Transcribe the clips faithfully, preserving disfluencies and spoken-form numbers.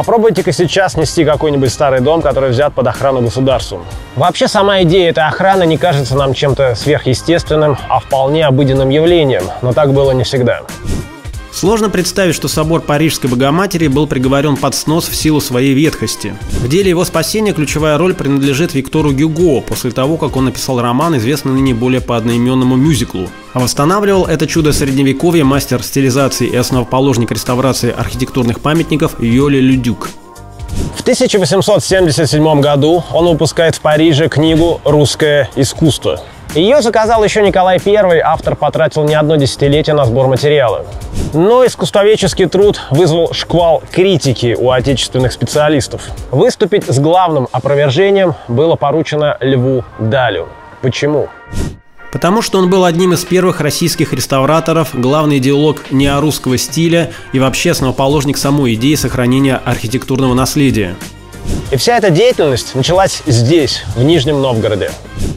Попробуйте-ка сейчас снести какой-нибудь старый дом, который взят под охрану государством. Вообще, сама идея этой охраны не кажется нам чем-то сверхъестественным, а вполне обыденным явлением, но так было не всегда. Сложно представить, что собор Парижской Богоматери был приговорен под снос в силу своей ветхости. В деле его спасения ключевая роль принадлежит Виктору Гюго, после того, как он написал роман, известный ныне более по одноименному мюзиклу. А восстанавливал это чудо средневековья мастер стилизации и основоположник реставрации архитектурных памятников Йоли Людюк. В тысяча восемьсот семьдесят седьмом году он выпускает в Париже книгу «Русское искусство». Ее заказал еще Николай Первый, автор потратил не одно десятилетие на сбор материала. Но искусствоведческий труд вызвал шквал критики у отечественных специалистов. Выступить с главным опровержением было поручено Льву Далю. Почему? Потому что он был одним из первых российских реставраторов, главный идеолог неорусского стиля и вообще основоположник самой идеи сохранения архитектурного наследия. И вся эта деятельность началась здесь, в Нижнем Новгороде.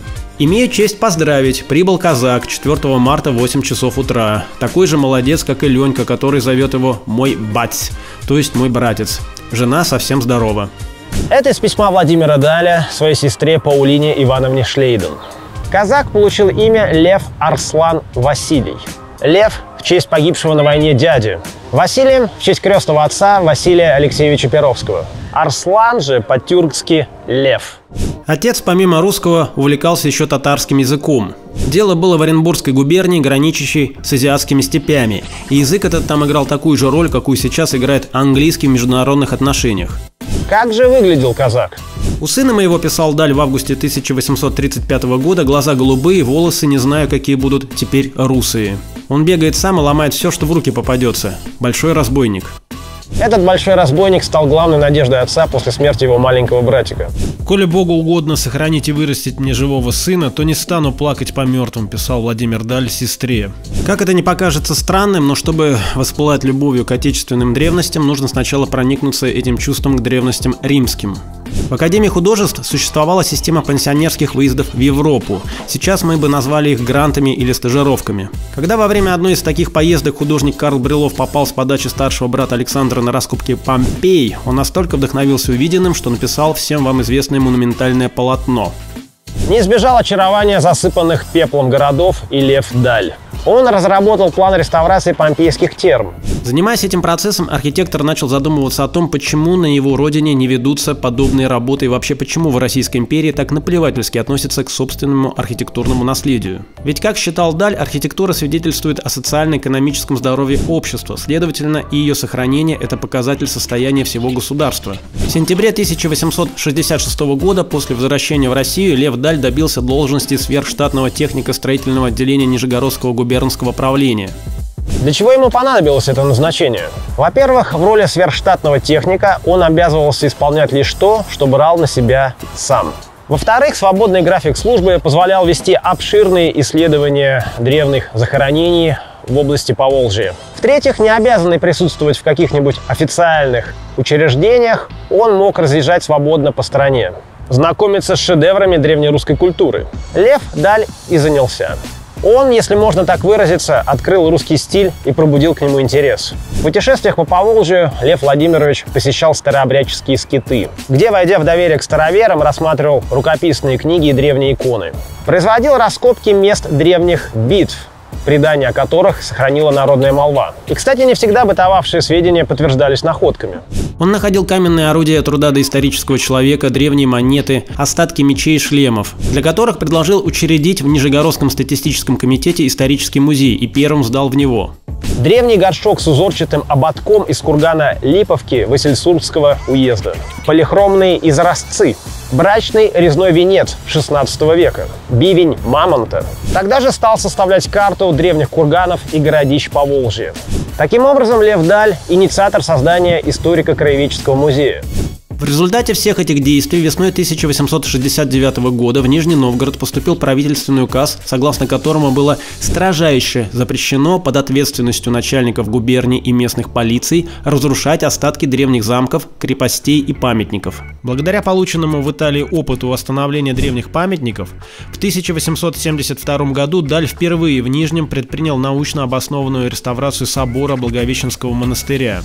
Имею честь поздравить, прибыл казак четвёртого марта в восемь часов утра. Такой же молодец, как и Ленька, который зовет его «мой бать», то есть «мой братец». Жена совсем здорова. Это из письма Владимира Даля своей сестре Паулине Ивановне Шлейден. Казак получил имя Лев Арслан Василий. Лев в честь погибшего на войне дяди. Василий в честь крестного отца Василия Алексеевича Перовского. Арслан же по-тюркски Лев. Отец, помимо русского, увлекался еще татарским языком. Дело было в Оренбургской губернии, граничащей с азиатскими степями. И язык этот там играл такую же роль, какую сейчас играет английский в международных отношениях. Как же выглядел казак? У сына моего, писал Даль в августе тысяча восемьсот тридцать пятого года, глаза голубые, волосы не знаю, какие будут теперь русые. Он бегает сам и ломает все, что в руки попадется. Большой разбойник. Этот большой разбойник стал главной надеждой отца после смерти его маленького братика. «Коли Богу угодно сохранить и вырастить мне живого сына, то не стану плакать по мертвым», писал Владимир Даль сестре. Как это не покажется странным, но чтобы воспылать любовью к отечественным древностям, нужно сначала проникнуться этим чувством к древностям римским. В Академии художеств существовала система пансионерских выездов в Европу. Сейчас мы бы назвали их грантами или стажировками. Когда во время одной из таких поездок художник Карл Брюлов попал с подачи старшего брата Александра на раскопки Помпей, он настолько вдохновился увиденным, что написал всем вам известное монументальное полотно. Не избежал очарования засыпанных пеплом городов и Лев Даль. Он разработал план реставрации помпейских терм. Занимаясь этим процессом, архитектор начал задумываться о том, почему на его родине не ведутся подобные работы и вообще почему в Российской империи так наплевательски относятся к собственному архитектурному наследию. Ведь, как считал Даль, архитектура свидетельствует о социально-экономическом здоровье общества, следовательно, и ее сохранение – это показатель состояния всего государства. В сентябре тысяча восемьсот шестьдесят шестого года, после возвращения в Россию, Лев Даль добился должности сверхштатного техника строительного отделения Нижегородского губернского правления. Для чего ему понадобилось это назначение? Во-первых, в роли сверхштатного техника он обязывался исполнять лишь то, что брал на себя сам. Во-вторых, свободный график службы позволял вести обширные исследования древних захоронений в области Поволжья. В-третьих, не обязанный присутствовать в каких-нибудь официальных учреждениях, он мог разъезжать свободно по стране, знакомиться с шедеврами древнерусской культуры. Лев Даль и занялся. Он, если можно так выразиться, открыл русский стиль и пробудил к нему интерес. В путешествиях по Поволжью Лев Владимирович посещал старообрядческие скиты, где, войдя в доверие к староверам, рассматривал рукописные книги и древние иконы. Производил раскопки мест древних битв, предания о которых сохранила народная молва. И, кстати, не всегда бытовавшие сведения подтверждались находками. Он находил каменные орудия труда доисторического человека, древние монеты, остатки мечей и шлемов, для которых предложил учредить в Нижегородском статистическом комитете исторический музей и первым сдал в него. Древний горшок с узорчатым ободком из кургана Липовки Васильсурского уезда. Полихромные изразцы. Брачный резной венец шестнадцатого века. Бивень мамонта. Тогда же стал составлять карту древних курганов и городищ Поволжья. Таким образом, Лев Даль – инициатор создания историко-краеведческого музея. В результате всех этих действий весной тысяча восемьсот шестьдесят девятого года в Нижний Новгород поступил правительственный указ, согласно которому было строжайше запрещено под ответственностью начальников губерний и местных полиций разрушать остатки древних замков, крепостей и памятников. Благодаря полученному в Италии опыту восстановления древних памятников, в тысяча восемьсот семьдесят втором году Даль впервые в Нижнем предпринял научно обоснованную реставрацию собора Благовещенского монастыря.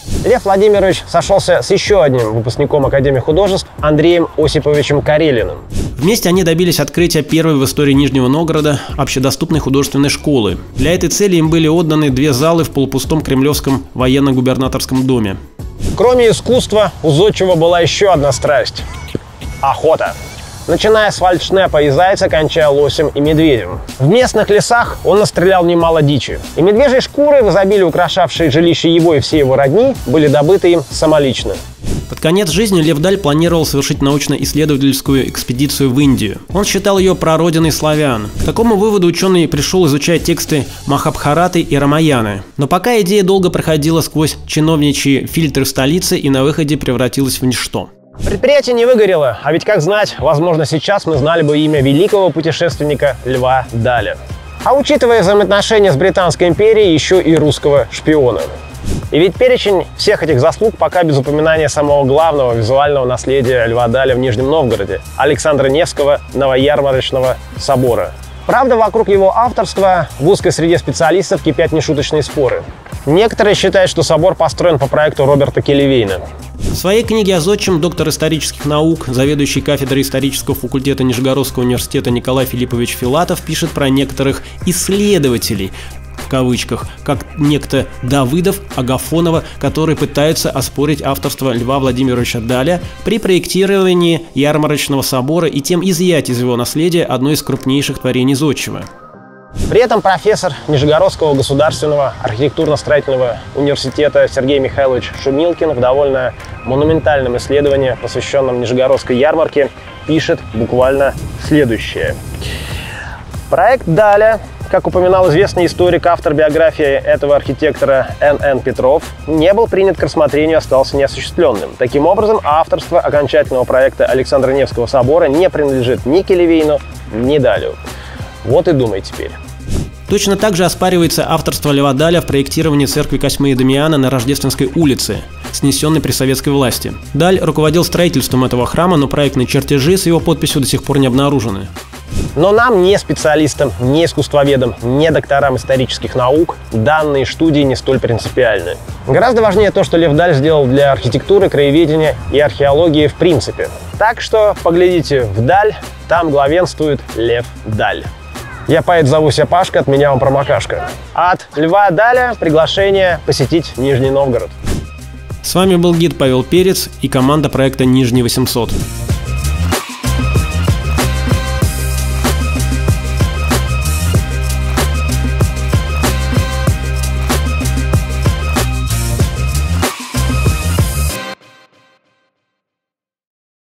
Лев Владимирович сошелся с еще одним выпускником Академии художеств Андреем Осиповичем Карелиным. Вместе они добились открытия первой в истории Нижнего Новгорода общедоступной художественной школы. Для этой цели им были отданы две залы в полупустом Кремлевском военно-губернаторском доме. Кроме искусства, у Зодчего была еще одна страсть – охота. Начиная с вальдшнепа и зайца, кончая лосем и медведем. В местных лесах он настрелял немало дичи. И медвежьи шкуры, в изобилии украшавшие жилище его и все его родни, были добыты им самолично. Под конец жизни Лев Даль планировал совершить научно-исследовательскую экспедицию в Индию. Он считал ее прародиной славян. К такому выводу ученый пришел, изучая тексты Махабхараты и Рамаяны. Но пока идея долго проходила сквозь чиновничьи фильтры столицы и на выходе превратилась в ничто. Предприятие не выгорело, а ведь как знать, возможно, сейчас мы знали бы имя великого путешественника Льва Даля. А учитывая взаимоотношения с Британской империей, еще и русского шпиона. И ведь перечень всех этих заслуг пока без упоминания самого главного визуального наследия Льва Даля в Нижнем Новгороде – Александра Невского Новоярмарочного собора. Правда, вокруг его авторства в узкой среде специалистов кипят нешуточные споры. Некоторые считают, что собор построен по проекту Роберта Келливейна. В своей книге о Зодчем доктор исторических наук, заведующий кафедрой исторического факультета Нижегородского университета Николай Филиппович Филатов пишет про некоторых «исследователей», в кавычках, как некто Давыдов, Агафонова, которые пытаются оспорить авторство Льва Владимировича Даля при проектировании Ярмарочного собора и тем изъять из его наследия одно из крупнейших творений Зодчего. При этом профессор Нижегородского государственного архитектурно-строительного университета Сергей Михайлович Шумилкин в довольно монументальном исследовании, посвященном Нижегородской ярмарке, пишет буквально следующее. Проект Даля, как упоминал известный историк, автор биографии этого архитектора Н Н Петров, не был принят к рассмотрению и остался неосуществленным. Таким образом, авторство окончательного проекта Александра Невского собора не принадлежит ни Келливейну, ни Далю. Вот и думай теперь. Точно так же оспаривается авторство Льва Даля в проектировании церкви Косьмы и Дамиана на Рождественской улице, снесенной при советской власти. Даль руководил строительством этого храма, но проектные чертежи с его подписью до сих пор не обнаружены. Но нам, не специалистам, не искусствоведам, не докторам исторических наук, данные студии не столь принципиальны. Гораздо важнее то, что Лев Даль сделал для архитектуры, краеведения и археологии в принципе. Так что поглядите вдаль, там главенствует Лев Даль. Я поэт, зову себя Пашка, от меня вам промокашка. От Льва Даля приглашение посетить Нижний Новгород. С вами был гид Павел Перец и команда проекта Нижний восемьсот.